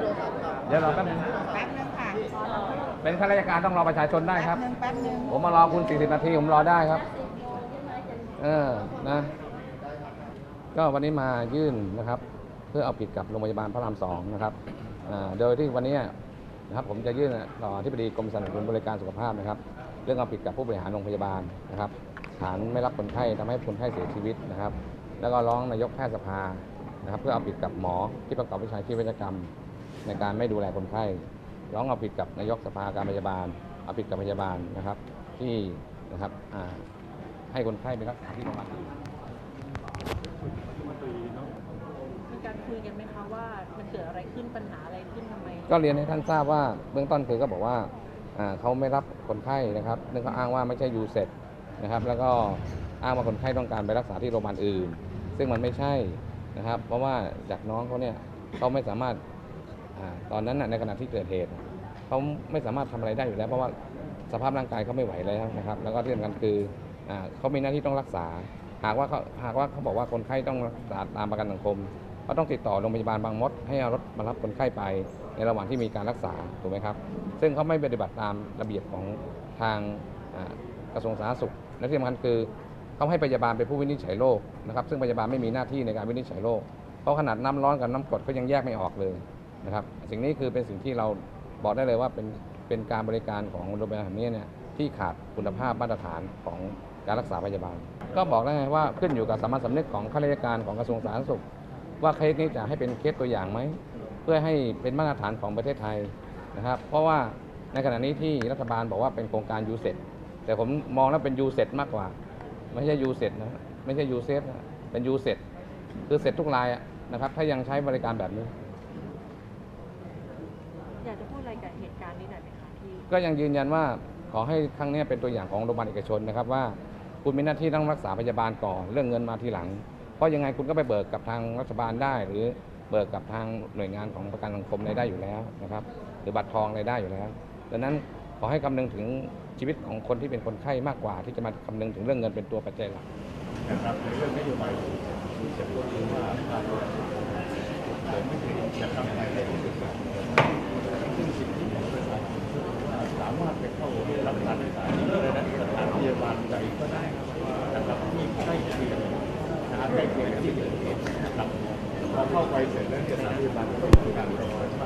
เดี๋ยวรอแป๊บนึงแป๊บนึงค่ะเป็นข้าราชการต้องรอประชาชนได้ครับแป๊บนึงผมมารอคุณ40 นาทีผมรอได้ครับนะก็วันนี้มายื่นนะครับ เพื่อเอาผิดกับโรงพยาบาลพระราม2นะครับโดยที่วันนี้นะครับผมจะยื่นต่ออธิบดีกรมสนับสนุนบริการสุขภาพนะครับ เรื่องเอาผิดกับผู้บริหารโรงพยาบาลนะครับฐานไม่รับคนไข้ทำให้คนไข้เสียชีวิตนะครับ แล้วก็ร้องนายกแพทยสภานะครับเพื่อเอาผิดกับหมอที่ประกอบวิชาชีพเวชกรรมในการไม่ดูแลคนไข้ร้องเอาผิดกับนายกสภาการพยาบาลเอาผิดกับพยาบาลนะครับที่นะครับให้คนไข้ไปรักษาที่โรงพยาบาลอื่นมีการคุยกันไหมคะว่ามันเกิดอะไรขึ้นปัญหาอะไรขึ้นทำไมก็เรียนให้ท่านทราบว่าเบื้องต้นคือก็บอกว่าเขาไม่รับคนไข้นะครับเนื่องจากอ้างว่าไม่ใช่ยูเซตนะครับแล้วก็อ้างว่าคนไข้ต้องการไปรักษาที่โรงพยาบาลอื่นซึ่งมันไม่ใช่นะครับเพราะว่าจากน้องเขาเนี่ยเขาไม่สามารถตอนนั้นในขณะที่เกิดเหตุเขาไม่สามารถทำอะไรได้อยู่แล้วเพราะว่าสภาพร่างกายเขาไม่ไหวแล้วนะครับแล้วก็ที่สำคัญคือเขามีหน้าที่ต้องรักษาหากว่าเขาบอกว่าคนไข้ต้องรักษาตามประกันสังคมก็ต้องติดต่อโรงพยาบาลบางมดให้เอารถมารับคนไข้ไปในระหว่างที่มีการรักษาถูกไหมครับซึ่งเขาไม่ปฏิบัติตามระเบียบของทางกระทรวงสาธารณสุขและที่สำคัญคือเขาให้พยาบาลเป็นผู้วินิจฉัยโรคนะครับซึ่งพยาบาลไม่มีหน้าที่ในการวินิจฉัยโรคเพราะขนาดน้ำร้อนกับน้ำกรดก็ยังแยกไม่ออกเลยนะครับสิ่งนี้คือเป็นสิ่งที่เราบอกได้เลยว่าเป็นการบริการของโรงพยาบาลแห่งนี้เนี่ยที่ขาดคุณภาพมาตรฐานของการรักษาพยาบาลก็บอกได้ไงว่าขึ้นอยู่กับสามัญสำนึกของข้าราชการของกระทรวงสาธารณสุขว่าเคสนี้จะให้เป็นเคสตัวอย่างไหมเพื่อให้เป็นมาตรฐานของประเทศไทยนะครับเพราะว่าในขณะนี้ที่รัฐบาลบอกว่าเป็นโครงการยูเซตแต่ผมมองแล้วเป็นยูเซตมากกว่าไม่ใช่ยูเซตนะไม่ใช่ยูเซฟนะเป็นยูเซตคือเสร็จทุกรายนะครับถ้ายังใช้บริการแบบนี้อยากจะพูดอะไรกับเหตุการณ์นี้หน่อยไหมคะพี่ก็ยังยืนยันว่าขอให้ครั้งนี้เป็นตัวอย่างของโรงพยาบาลเอกชนนะครับว่าคุณมีหน้าที่ต้องรักษาพยาบาลก่อนเรื่องเงินมาทีหลังเพราะยังไงคุณก็ไปเบิกกับทางรัฐบาลได้หรือเบิกกับทางหน่วยงานของประกันสังคมได้อยู่แล้วนะครับหรือบัตรทองได้อยู่แล้วดังนั้นขอให้คำนึงถึงชีวิตของคนที่เป็นคนไข้มากกว่าที่จะมาคำนึงถึงเรื่องเงินเป็นตัวปัจจัยหลักนะครับในเรื่องนโยบายที่จะพูดถึงว่าการเดินไม่ถึงนะครับในที่สุดซึ่งสิ่งที่ผมประชาชนว่าสามารถไปเข้ารับการรักษาในสถานพยาบาลใดก็ได้นะครับที่ใกล้เคียงใกล้เคียงที่เกิดเหตุนะครับพอเข้าไปเสร็จแล้วสถานพยาบาลก็ต้องมีการรอว่า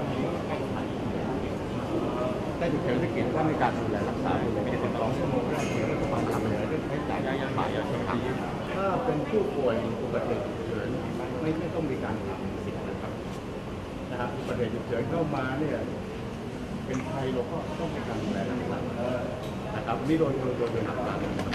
ได้ถูกเกิดวิกฤตว่าในการดูแลรักษาไม่ได้เป็น2 ชั่วโมงแรกที่รัฐบาลทำเลยเรื่องใช้จ่ายยาฝ่ายยาชนถ้าเป็นผู้ป่วยอุบัติเหตุฉุกเฉินไม่ต้องมีการทำสิ่งนะครับอุบัติเหตุฉุกเฉินเข้ามาเนี่ยเป็นใครเราก็ต้องมีการดูแลนะครับนี่โดยหลักการ